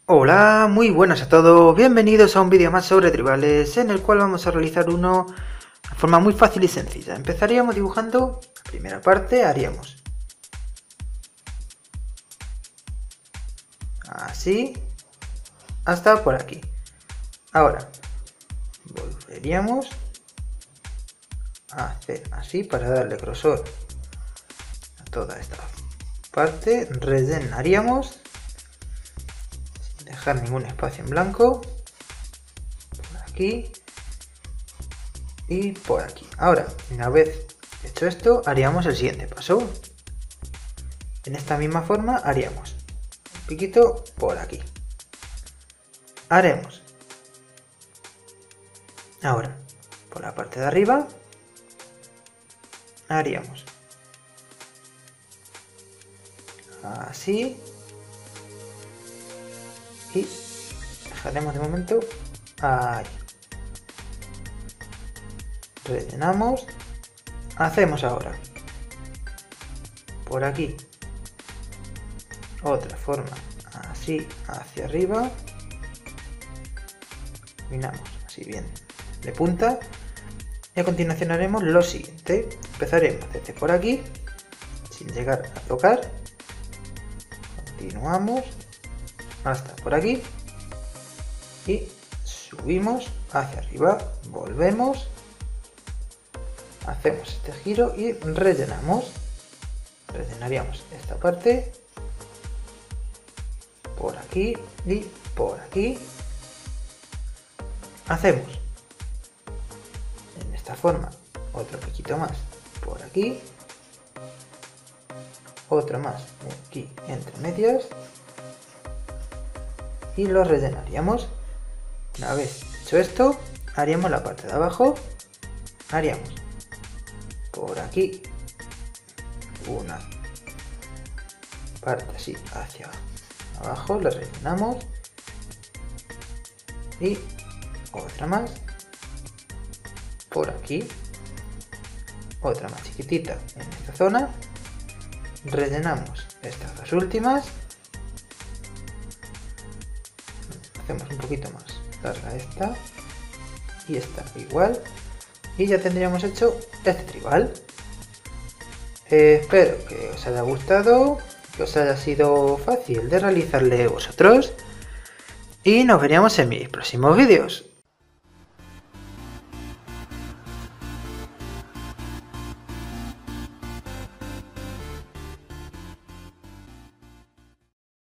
Hola, muy buenas a todos, bienvenidos a un vídeo más sobre tribales, en el cual vamos a realizar uno de forma muy fácil y sencilla. Empezaríamos dibujando la primera parte, haríamos así hasta por aquí. Ahora volveríamos a hacer así para darle grosor a toda esta parte, rellenaríamos sin dejar ningún espacio en blanco, por aquí y por aquí. Ahora, una vez hecho esto, haríamos el siguiente paso. En esta misma forma haríamos un piquito por aquí. Haremos ahora por la parte de arriba, haríamos así y dejaremos de momento ahí. Rellenamos, hacemos ahora por aquí otra forma así hacia arriba, terminamos así bien de punta y a continuación haremos lo siguiente. Empezaremos desde por aquí sin llegar a tocar, continuamos hasta por aquí y subimos hacia arriba, volvemos, hacemos este giro y rellenamos. Rellenaríamos esta parte por aquí y por aquí. Hacemos en esta forma otro poquito más por aquí, otro más aquí entre medias y lo rellenaríamos. Una vez hecho esto, haríamos la parte de abajo, haríamos por aquí una parte así hacia abajo, lo rellenamos y otra más por aquí, otra más chiquitita en esta zona, rellenamos estas dos últimas, hacemos un poquito más larga esta y esta igual y ya tendríamos hecho este tribal. Espero que os haya gustado, que os haya sido fácil de realizarle vosotros y nos veríamos en mis próximos vídeos.